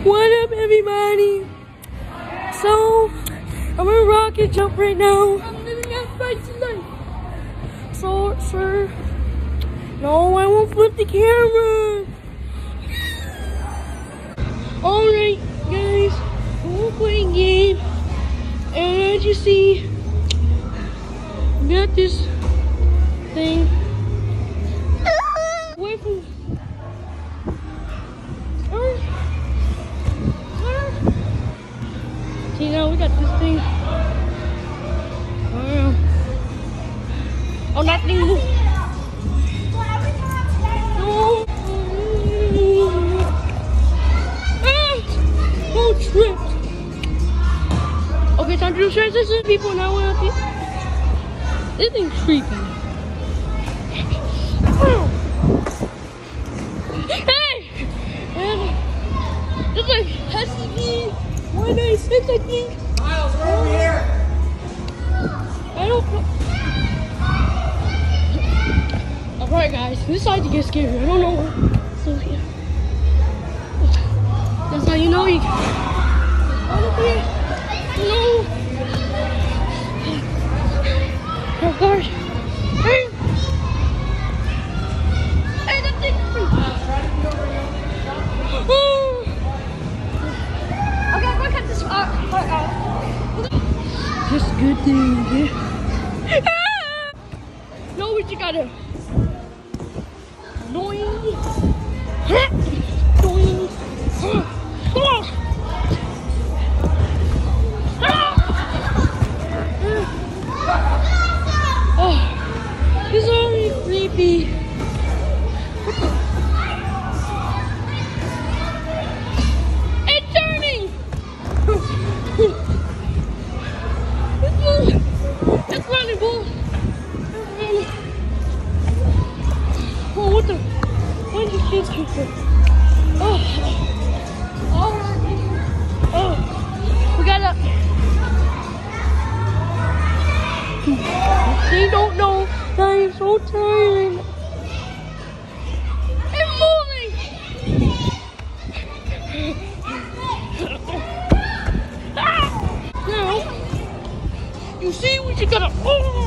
What up, everybody? So, I'm in rocket jump right now. I'm living that spicy life. So, sir. No, I won't flip the camera. Alright, guys. We're playing a game. And as you see, we got this thing. Away from. See, now we got this thing. Oh, that thing moved. No. Oh, tripped. Okay, time to do transition. People now want to. This thing's creepy. Hey! It's like SCP 196, I think. Miles, we're over here. I don't know. Alright, guys, this side to get scary. I don't know what. So, yeah. That's how you know you can. No. Oh, gosh. Hey! Hey, that thing! Okay, look at this part out. Just good thing, yeah. No, we just gotta. Annoying. Annoying. Oh, this is already creepy. It's turning. It's running, boy. Oh, what the? Why did you kids keep it? Oh, we gotta. They don't know that I'm so tired. It's moving. Now, you see, we just gotta. Oh.